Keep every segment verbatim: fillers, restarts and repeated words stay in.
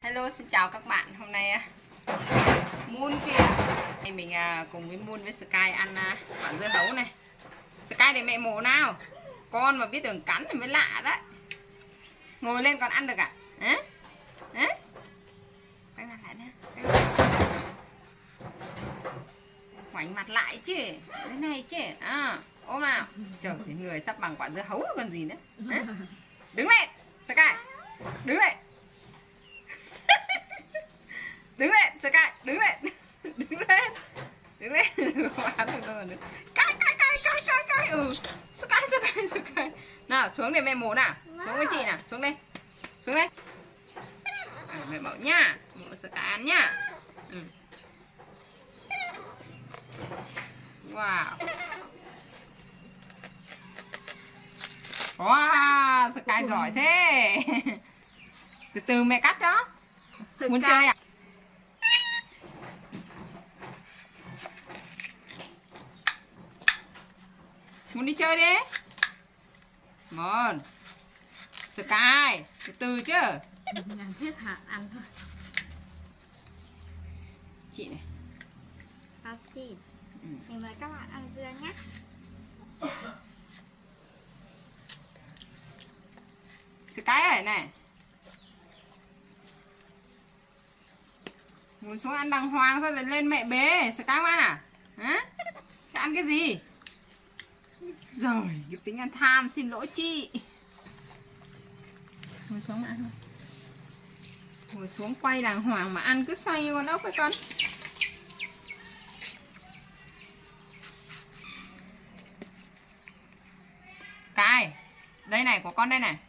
Hello, xin chào các bạn. Hôm nay Moon kia thì mình cùng với Moon với Sky ăn quả dưa hấu này. Sky để mẹ mổ nào. Con mà biết đường cắn thì mới lạ đấy. Ngồi lên còn ăn được à? Hả? Hả? Quay mặt lại nè. Ngoảnh mặt lại chứ. Thế này chứ. À, ôm nào. Trời, người sắp bằng quả dưa hấu còn gì nữa. Hả? Đứng lên. Sky. Đứng lên. Đứng lên, Sky, đứng lên. Đứng lên. Đứng lên. Cái cái cái cái cái cái. Ừ. Sky Sky Sky. Nào, xuống để mẹ mổ nào. Xuống với chị nào, xuống đây. Xuống đây. À, mẹ mổ nha. Mổ Sky ăn nha. Ừ. Wow. Wow, Sky giỏi thế. Từ từ mẹ cắt cho. Sky. Muốn chơi à? Muốn đi chơi đi. Một. Sky, từ từ chứ. Làm hết hạt ăn thôi. Chị này. Tao chị. Ừ. Mình mời các bạn ăn dưa nhé. Sky ơi này. Ngồi xuống ăn đàng hoàng sao lại lên mẹ bế. Sky không ăn à? Hả? Sẽ ăn cái gì? Rồi, cái tính ăn tham, xin lỗi chị. Ngồi xuống mà ăn thôi. Ngồi xuống quay đàng hoàng mà ăn cứ xoay như con ốc ấy con. Cái đây này, của con đây này.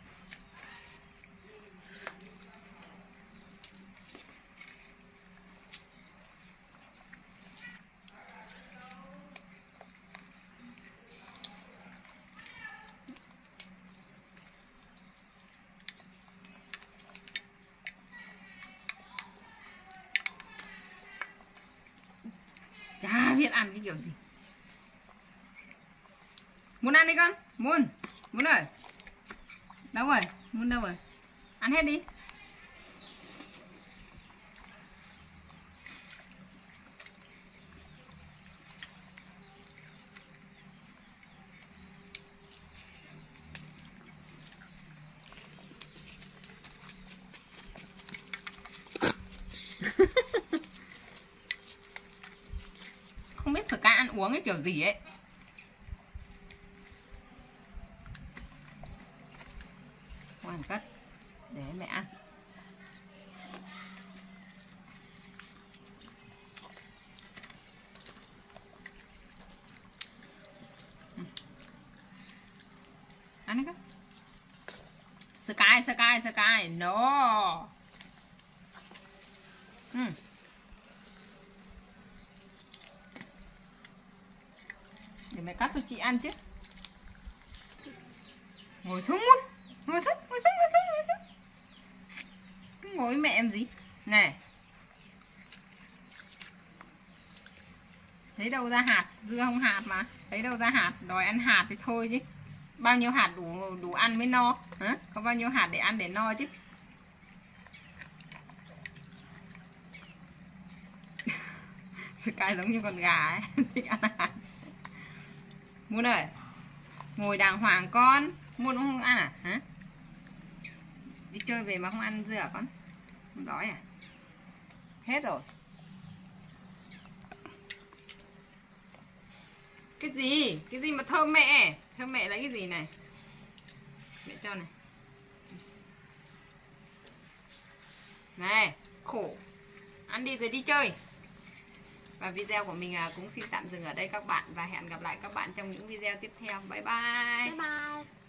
Chả biết ăn cái kiểu gì. Muốn ăn đi con. Muốn. Muốn ơi. Đâu rồi? Muốn đâu rồi? Ăn hết đi. Không biết Sky ăn uống cái kiểu gì ấy. Hoàn tất. Để mẹ ăn. Ừ. Ăn đi con. Sky, Sky, Sky. No. Ừ. Để mẹ cắt cho chị ăn chứ. Ngồi xuống muốn. Ngồi xuống, ngồi xuống, ngồi xuống, ngồi xuống. Cứ ngồi với mẹ em gì. Này. Thấy đâu ra hạt, dưa không hạt mà. Thấy đâu ra hạt, đòi ăn hạt thì thôi chứ. Bao nhiêu hạt đủ đủ ăn mới no. Hả? Có bao nhiêu hạt để ăn để no chứ. Cái giống như con gà ấy. Thích ăn hạt. Muốn ơi. Ngồi đàng hoàng con. Muốn không ăn à? Hả? Đi chơi về mà không ăn dưa à con? Không đói à? Hết rồi. Cái gì? Cái gì mà thơm mẹ? Thơm mẹ lấy cái gì này? Mẹ cho này. Này, khổ. Ăn đi rồi đi chơi. Và video của mình cũng xin tạm dừng ở đây các bạn. Và hẹn gặp lại các bạn trong những video tiếp theo. Bye bye. Bye bye.